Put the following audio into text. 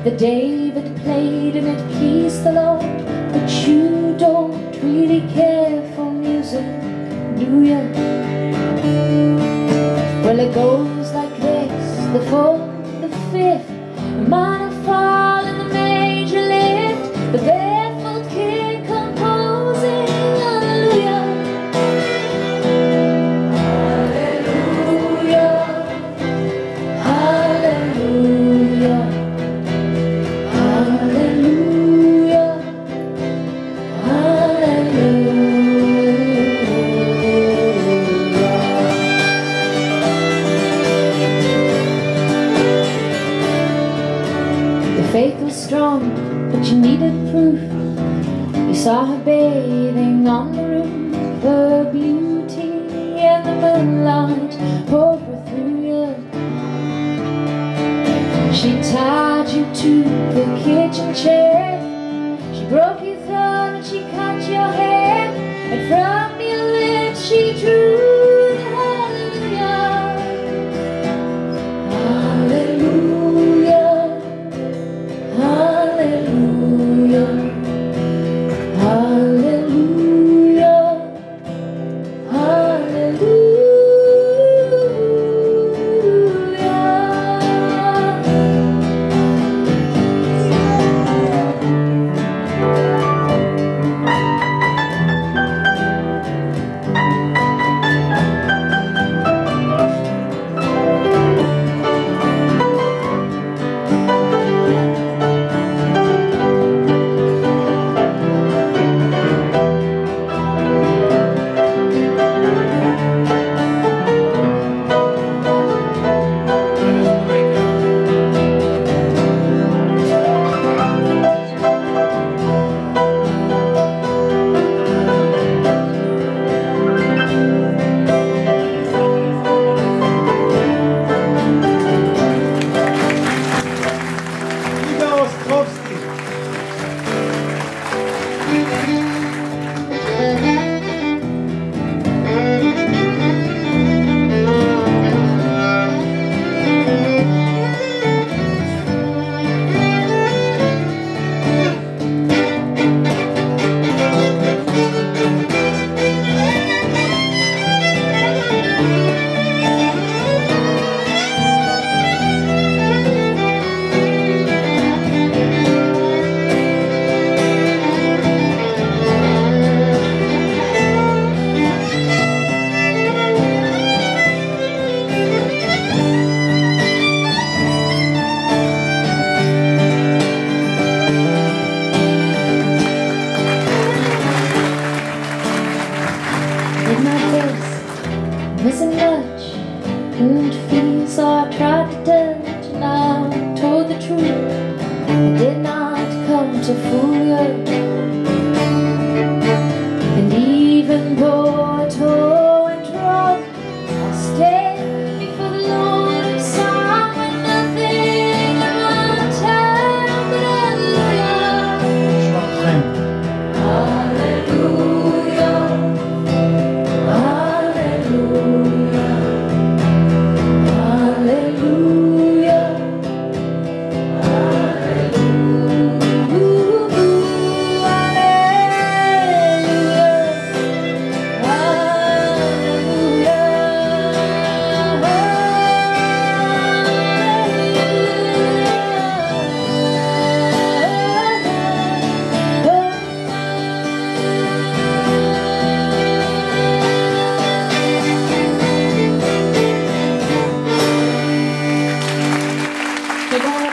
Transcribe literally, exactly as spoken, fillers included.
that David played and it pleased the Lord. But you don't really care for music, do ya? Well, it goes like this: the fourth, the fifth, the minor fall and the major lift, the barefoot kid composing hallelujah, hallelujah, hallelujah, hallelujah, hallelujah. Your faith was strong, but you needed proof. You saw her bathing on the roof, her beauty and the moonlight over through you. She tied you to the kitchen chair, she broke your throat and she cut your hair, and from your lips she drew the hallelujah, hallelujah, hallelujah, hallelujah, wasn't much, couldn't feel, so I tried to touch, and I told the truth. I did not come to fool you, and even though I tore and drunk, I stayed before the Lord of song with nothing in my time but hallelujah, hallelujah. Come on.